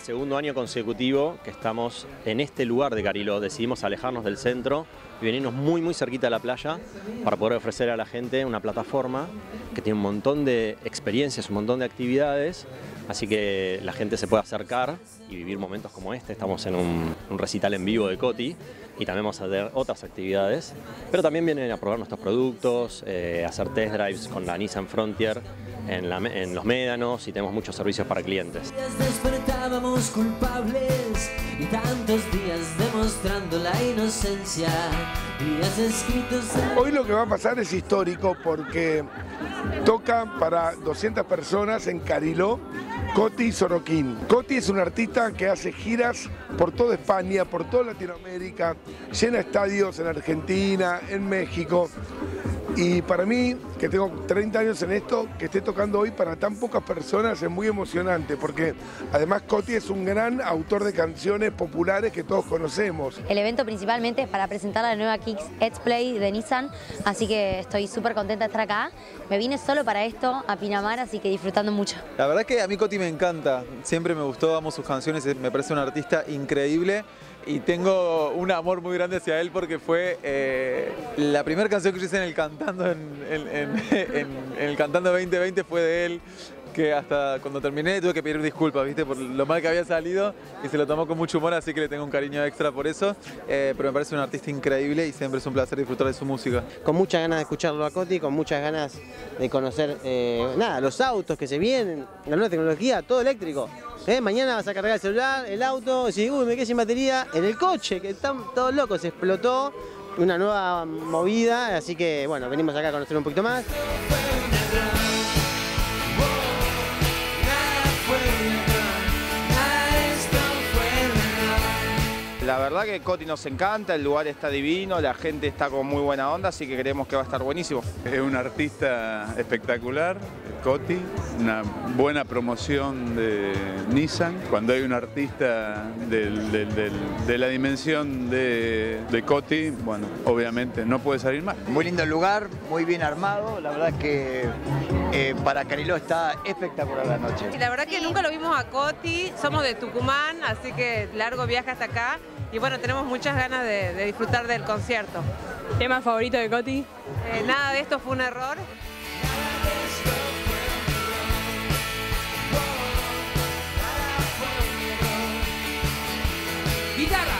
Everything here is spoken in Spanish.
segundo año consecutivo que estamos en este lugar de Cariló. Decidimos alejarnos del centro y venirnos muy cerquita de la playa para poder ofrecer a la gente una plataforma que tiene un montón de experiencias, un montón de actividades, así que la gente se puede acercar y vivir momentos como este. Estamos en un recital en vivo de Coti y también vamos a tener otras actividades, pero también vienen a probar nuestros productos, hacer test drives con la Nissan Frontier en los médanos, y tenemos muchos servicios para clientes. Despertábamos culpables y tantos días demostrando la inocencia. Días escritos. Hoy lo que va a pasar es histórico porque toca para 200 personas en Cariló Coti Sorokin. Coti es un artista que hace giras por toda España, por toda Latinoamérica, llena estadios en Argentina, en México. Y para mí, que tengo 30 años en esto, que esté tocando hoy para tan pocas personas es muy emocionante, porque además Coti es un gran autor de canciones populares que todos conocemos. El evento principalmente es para presentar la nueva Kicks Edge Play de Nissan, así que estoy súper contenta de estar acá. Me vine solo para esto, a Pinamar, así que disfrutando mucho. La verdad es que a mí Coti me encanta, siempre me gustó, amo sus canciones, me parece un artista increíble. Y tengo un amor muy grande hacia él porque fue la primera canción que yo hice en el Cantando, en el Cantando 2020 fue de él, que hasta cuando terminé tuve que pedir disculpas, ¿viste? Por lo mal que había salido, y se lo tomó con mucho humor, así que le tengo un cariño extra por eso. Pero me parece un artista increíble y siempre es un placer disfrutar de su música. Con muchas ganas de escucharlo a Coti, con muchas ganas de conocer los autos que se vienen, la nueva tecnología, todo eléctrico. Mañana vas a cargar el celular, el auto, y si uy, me quedé sin batería, en el coche, que están todos locos, se explotó una nueva movida, así que bueno, venimos acá a conocer un poquito más. La verdad que Coti nos encanta, el lugar está divino, la gente está con muy buena onda, así que creemos que va a estar buenísimo. Es un artista espectacular, Coti, una buena promoción de Nissan. Cuando hay un artista de la dimensión de Coti, bueno, obviamente no puede salir mal. Muy lindo el lugar, muy bien armado, la verdad que para Cariló está espectacular la noche. La verdad que nunca lo vimos a Coti, somos de Tucumán, así que largo viaje hasta acá. Y bueno, tenemos muchas ganas de disfrutar del concierto. ¿Tema favorito de Coti? Nada de esto fue un error. Guitarra.